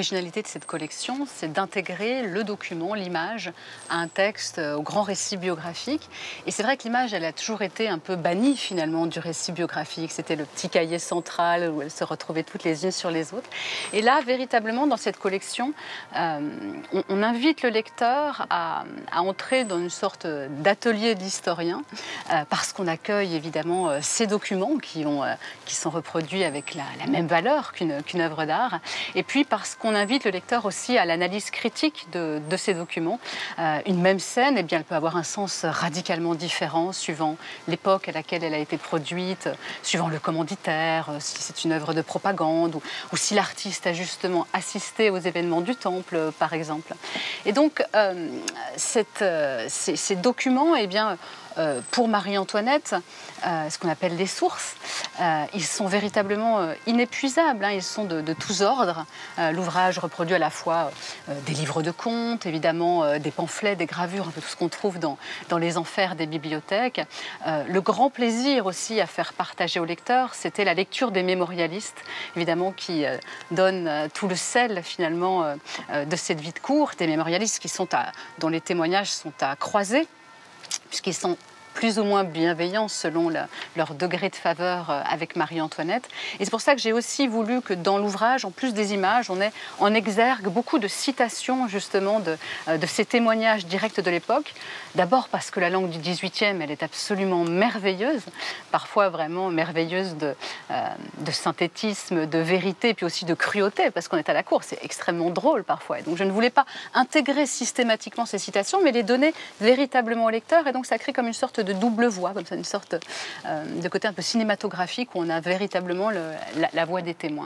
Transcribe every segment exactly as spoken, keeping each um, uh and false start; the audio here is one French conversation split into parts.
l'originalité de cette collection, c'est d'intégrer le document, l'image, à un texte, euh, au grand récit biographique. Et c'est vrai que l'image, elle a toujours été un peu bannie finalement du récit biographique. C'était le petit cahier central où elles se retrouvaient toutes les unes sur les autres. Et là, véritablement, dans cette collection, euh, on, on invite le lecteur à, à entrer dans une sorte d'atelier d'historien, euh, parce qu'on accueille évidemment euh, ces documents qui, ont, euh, qui sont reproduits avec la, la même valeur qu'une qu'une œuvre d'art. Et puis parce qu'on invite le lecteur aussi à l'analyse critique de, de ces documents. Euh, une même scène, eh bien, elle peut avoir un sens radicalement différent suivant l'époque à laquelle elle a été produite, suivant le commanditaire, si c'est une œuvre de propagande, ou, ou si l'artiste a justement assisté aux événements du Temple, par exemple. Et donc, euh, cette, euh, ces, ces documents, eh bien, Euh, pour Marie-Antoinette, euh, ce qu'on appelle les sources, euh, ils sont véritablement euh, inépuisables, hein, ils sont de, de tous ordres. Euh, L'ouvrage reproduit à la fois euh, des livres de contes, évidemment euh, des pamphlets, des gravures, un peu tout ce qu'on trouve dans, dans les enfers des bibliothèques. Euh, le grand plaisir aussi à faire partager aux lecteurs, c'était la lecture des mémorialistes, évidemment, qui euh, donnent euh, tout le sel finalement euh, euh, de cette vie de cour, des mémorialistes qui sont à, dont les témoignages sont à croiser, puisqu'ils sont plus ou moins bienveillants selon la, leur degré de faveur avec Marie-Antoinette. Et c'est pour ça que j'ai aussi voulu que dans l'ouvrage, en plus des images, on ait en exergue beaucoup de citations justement de, de ces témoignages directs de l'époque. D'abord parce que la langue du dix-huitième, elle est absolument merveilleuse, parfois vraiment merveilleuse de, euh, de synthétisme, de vérité, puis aussi de cruauté, parce qu'on est à la cour, c'est extrêmement drôle parfois. Et donc je ne voulais pas intégrer systématiquement ces citations, mais les donner véritablement au lecteur, et donc ça crée comme une sorte de double voix, comme ça, une sorte euh, de côté un peu cinématographique où on a véritablement le, la, la voix des témoins.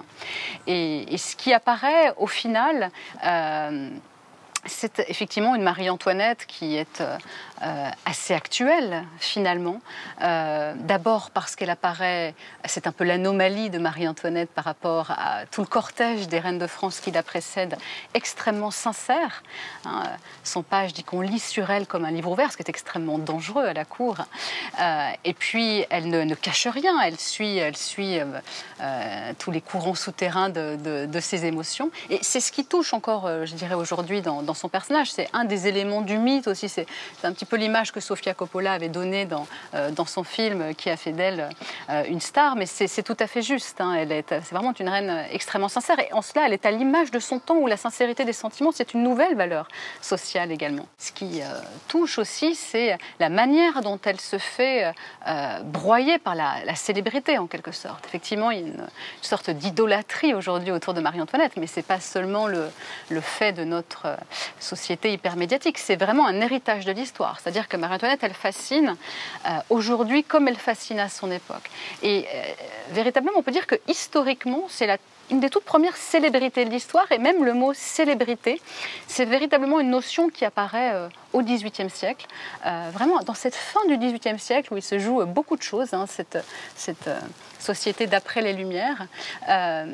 Et, et ce qui apparaît au final, euh, c'est effectivement une Marie-Antoinette qui est euh, assez actuelle, finalement. Euh, D'abord parce qu'elle apparaît, c'est un peu l'anomalie de Marie-Antoinette par rapport à tout le cortège des reines de France qui la précèdent, extrêmement sincère. Hein. Son page dit qu'on lit sur elle comme un livre ouvert, ce qui est extrêmement dangereux à la cour. Euh, et puis, elle ne, ne cache rien, elle suit, elle suit euh, euh, tous les courants souterrains de, de, de ses émotions. Et c'est ce qui touche encore, euh, je dirais, aujourd'hui dans, dans son personnage. C'est un des éléments du mythe aussi. C'est un petit peu l'image que Sofia Coppola avait donnée dans, euh, dans son film qui a fait d'elle euh, une star, mais c'est tout à fait juste. Hein. Elle est, c'est vraiment une reine extrêmement sincère. Et en cela, elle est à l'image de son temps où la sincérité des sentiments, c'est une nouvelle valeur sociale également. Ce qui euh, touche aussi, c'est la manière dont elle se fait euh, broyer par la, la célébrité, en quelque sorte. Effectivement, il y a une, une sorte d'idolâtrie aujourd'hui autour de Marie-Antoinette, mais ce n'est pas seulement le, le fait de notre euh, société hypermédiatique, c'est vraiment un héritage de l'histoire. C'est-à-dire que Marie-Antoinette, elle fascine euh, aujourd'hui comme elle fascine à son époque. Et euh, véritablement, on peut dire que historiquement, c'est la une des toutes premières célébrités de l'histoire, et même le mot célébrité, c'est véritablement une notion qui apparaît euh, au dix-huitième siècle, euh, vraiment dans cette fin du dix-huitième siècle où il se joue beaucoup de choses, hein, cette, cette euh, société d'après les Lumières. Euh,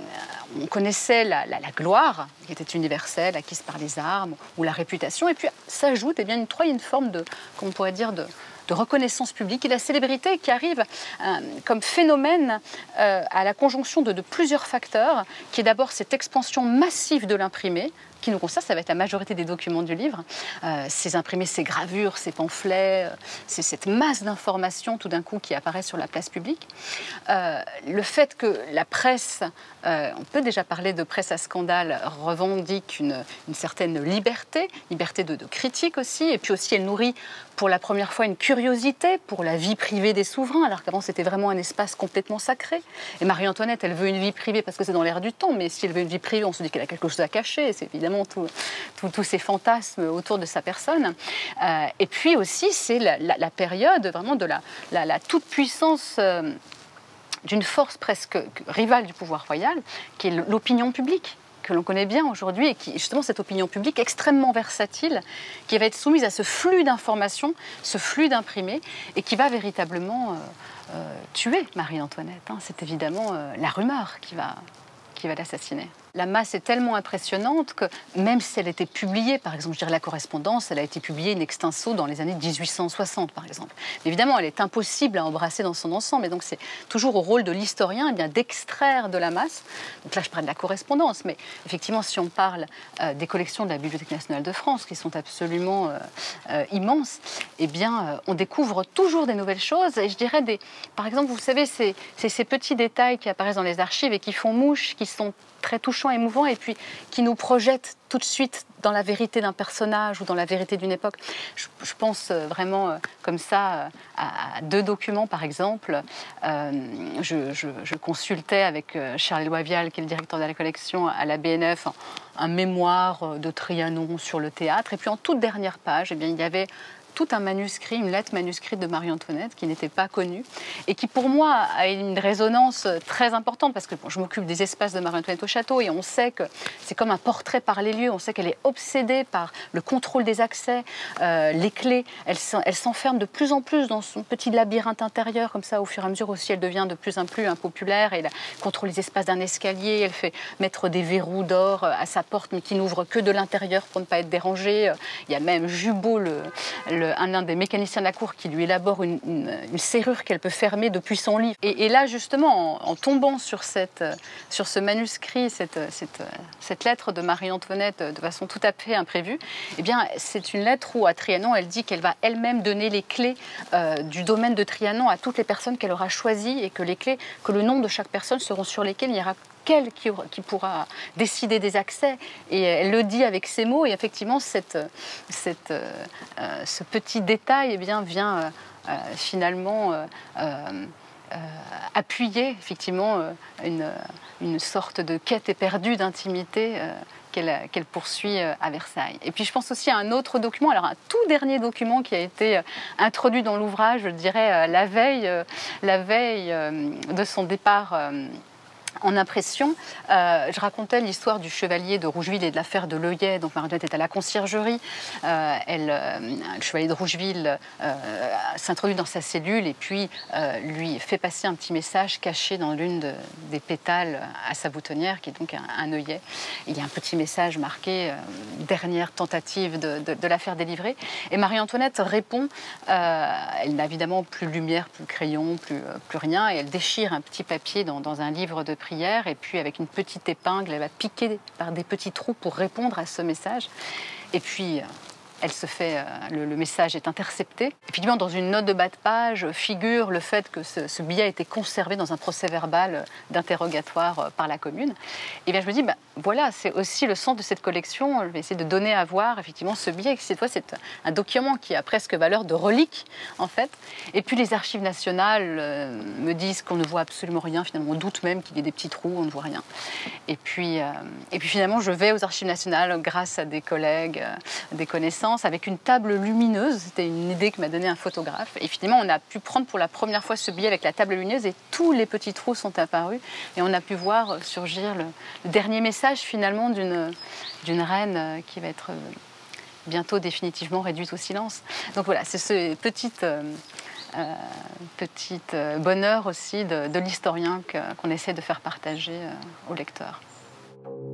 on connaissait la, la, la gloire, qui était universelle, acquise par les armes, ou la réputation, et puis s'ajoute eh bien une troisième forme de, qu'on pourrait dire, de de reconnaissance publique et la célébrité qui arrive euh, comme phénomène euh, à la conjonction de, de plusieurs facteurs, qui est d'abord cette expansion massive de l'imprimé, qui nous concerne, ça va être la majorité des documents du livre, euh, ces imprimés, ces gravures, ces pamphlets, euh, c'est cette masse d'informations tout d'un coup qui apparaît sur la place publique. Euh, le fait que la presse, euh, on peut déjà parler de presse à scandale, revendique une, une certaine liberté, liberté de, de critique aussi, et puis aussi elle nourrit pour la première fois une curiosité pour la vie privée des souverains, alors qu'avant c'était vraiment un espace complètement sacré. Et Marie-Antoinette, elle veut une vie privée parce que c'est dans l'air du temps, mais si elle veut une vie privée, on se dit qu'elle a quelque chose à cacher, c'est évidemment tous tout, tout ces fantasmes autour de sa personne. Euh, et puis aussi, c'est la, la, la période vraiment de la, la, la toute-puissance euh, d'une force presque rivale du pouvoir royal, qui est l'opinion publique, que l'on connaît bien aujourd'hui, et qui, justement, cette opinion publique extrêmement versatile, qui va être soumise à ce flux d'informations, ce flux d'imprimés, et qui va véritablement euh, euh, tuer Marie-Antoinette. Hein. C'est évidemment euh, la rumeur qui va, qui va l'assassiner. La masse est tellement impressionnante que même si elle était publiée, par exemple, je dirais la correspondance, elle a été publiée in extenso dans les années mille huit cent soixante, par exemple. Mais évidemment, elle est impossible à embrasser dans son ensemble. Et donc, c'est toujours au rôle de l'historien eh bien d'extraire de la masse. Donc là, je parle de la correspondance, mais effectivement, si on parle euh, des collections de la Bibliothèque nationale de France, qui sont absolument euh, euh, immenses, eh bien, euh, on découvre toujours des nouvelles choses. Et je dirais, des, par exemple, vous savez, c'est ces petits détails qui apparaissent dans les archives et qui font mouche, qui sont très touchants, émouvants, et puis qui nous projettent tout de suite dans la vérité d'un personnage ou dans la vérité d'une époque. Je, je pense vraiment euh, comme ça euh, à, à deux documents, par exemple. Euh, je, je, je consultais avec euh, Charles-Éloi Vial, qui est le directeur de la collection à la B N F, un, un mémoire de Trianon sur le théâtre. Et puis en toute dernière page, eh bien, il y avait tout un manuscrit, une lettre manuscrite de Marie-Antoinette qui n'était pas connue et qui pour moi a une résonance très importante parce que bon, je m'occupe des espaces de Marie-Antoinette au château et on sait que c'est comme un portrait par les lieux, on sait qu'elle est obsédée par le contrôle des accès, euh, les clés, elle, elle s'enferme de plus en plus dans son petit labyrinthe intérieur comme ça au fur et à mesure aussi elle devient de plus en plus impopulaire et elle contrôle les espaces d'un escalier, elle fait mettre des verrous d'or à sa porte mais qui n'ouvrent que de l'intérieur pour ne pas être dérangée. Il y a même Jubot, le, le un, un des mécaniciens de la cour qui lui élabore une, une, une serrure qu'elle peut fermer depuis son lit. Et, et là, justement, en, en tombant sur, cette, sur ce manuscrit, cette, cette, cette lettre de Marie-Antoinette de façon tout à fait imprévue, eh bien, c'est une lettre où, à Trianon, elle dit qu'elle va elle-même donner les clés euh, du domaine de Trianon à toutes les personnes qu'elle aura choisies et que les clés, que le nom de chaque personne seront sur lesquelles il y aura qu'elle qui, qui pourra décider des accès. Et elle le dit avec ces mots. Et effectivement, cette, cette, euh, ce petit détail eh bien, vient euh, euh, finalement euh, euh, appuyer effectivement euh, une, une sorte de quête éperdue d'intimité euh, qu'elle qu'elle poursuit à Versailles. Et puis je pense aussi à un autre document, alors un tout dernier document qui a été introduit dans l'ouvrage, je dirais la veille, la veille de son départ en impression. Euh, je racontais l'histoire du chevalier de Rougeville et de l'affaire de l'œillet. Donc Marie-Antoinette est à la conciergerie. Euh, elle, euh, le chevalier de Rougeville euh, s'introduit dans sa cellule et puis euh, lui fait passer un petit message caché dans l'une de, des pétales à sa boutonnière, qui est donc un, un œillet. Il y a un petit message marqué euh, « Dernière tentative de, de, de la faire délivrer ». Et Marie-Antoinette répond. Euh, elle n'a évidemment plus lumière, plus crayon, plus, plus rien. Et elle déchire un petit papier dans, dans un livre de prière et puis avec une petite épingle, elle va piquer par des petits trous pour répondre à ce message. Et puis, elle se fait, le, le message est intercepté. Et puis, dans une note de bas de page figure le fait que ce, ce billet a été conservé dans un procès-verbal d'interrogatoire par la commune. Et bien, je me dis, ben, voilà, c'est aussi le sens de cette collection. Je vais essayer de donner à voir, effectivement, ce billet. Cette fois, c'est un document qui a presque valeur de relique, en fait. Et puis, les archives nationales euh, me disent qu'on ne voit absolument rien. Finalement, on doute même qu'il y ait des petits trous, on ne voit rien. Et puis, euh, et puis finalement, je vais aux archives nationales grâce à des collègues, euh, des connaissances, avec une table lumineuse. C'était une idée que m'a donnée un photographe. Et finalement, on a pu prendre pour la première fois ce billet avec la table lumineuse et tous les petits trous sont apparus. Et on a pu voir surgir le, le dernier message, finalement, d'une d'une reine qui va être bientôt définitivement réduite au silence. Donc voilà, c'est ce petit, euh, euh, petit euh, bonheur aussi de, de l'historien qu'on essaie de faire partager euh, aux lecteurs.